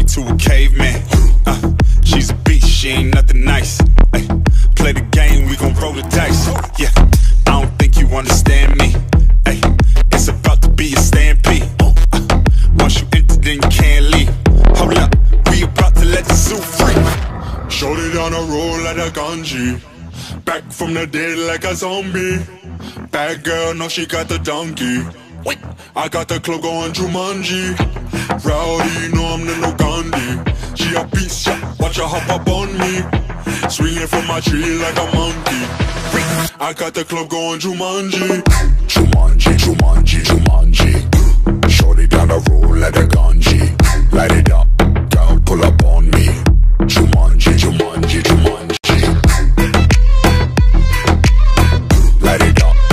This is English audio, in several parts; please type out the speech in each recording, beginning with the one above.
me to a caveman. She's a beast, she ain't nothing nice. Ay, play the game, we gon' roll the dice. Yeah, I don't think you understand me. Ay, it's about to be a stampede. Once you enter, then you can't leave. Hold up, we about to let the zoo free. Shorty on a roll like a ganji, back from the dead like a zombie. Bad girl, know she got the donkey. I got the club going Jumanji. Rowdy, know I'm the no Gandhi. She a beast, yeah, watch her hop up on me. Swinging from my tree like a monkey. I got the club going Jumanji. Jumanji, Jumanji, Jumanji. Shorty down the road like a ganji. Light it up, girl, pull up on me. Jumanji, Jumanji, Jumanji. Light it up.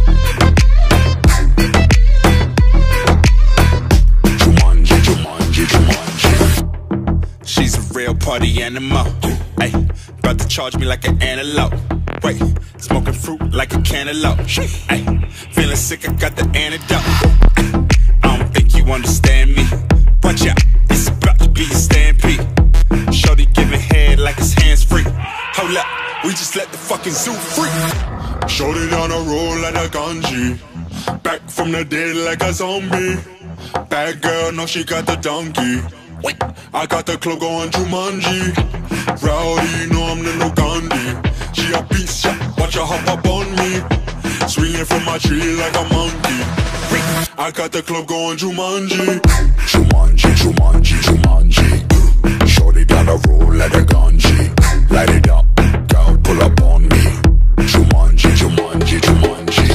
Jumanji, Jumanji, Jumanji. She's a real party animal. Ay, about to charge me like an antelope. Wait, smoking fruit like a cantaloupe. Ay, feeling sick, I got the antidote. Ay, I don't think you understand me. Watch out, it's about to be a stampede. Shorty giving head like his hands free. Hold up, we just let the fucking zoo free. Shorty on a roll like a ganji, back from the dead like a zombie. Bad girl, know she got the donkey. I got the club going Jumanji. Rowdy, know I'm the no Gandhi. She a beast, yeah, watch her hop up on me. Swinging from my tree like a monkey. I got the club going Jumanji. Jumanji, Jumanji, Jumanji. Shorty down the road like a ganji. Light it up, girl, pull up on me. Jumanji, Jumanji, Jumanji.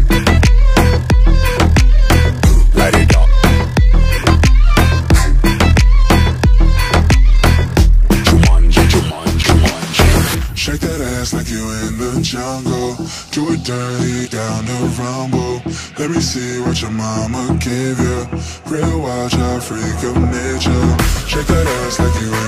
Light it up. Jumanji, Jumanji, Jumanji. Shake that ass like you in the jungle. Do it dirty down the rumble. Let me see what your mama gave you. Real wild child, freak of nature. Shake that ass like you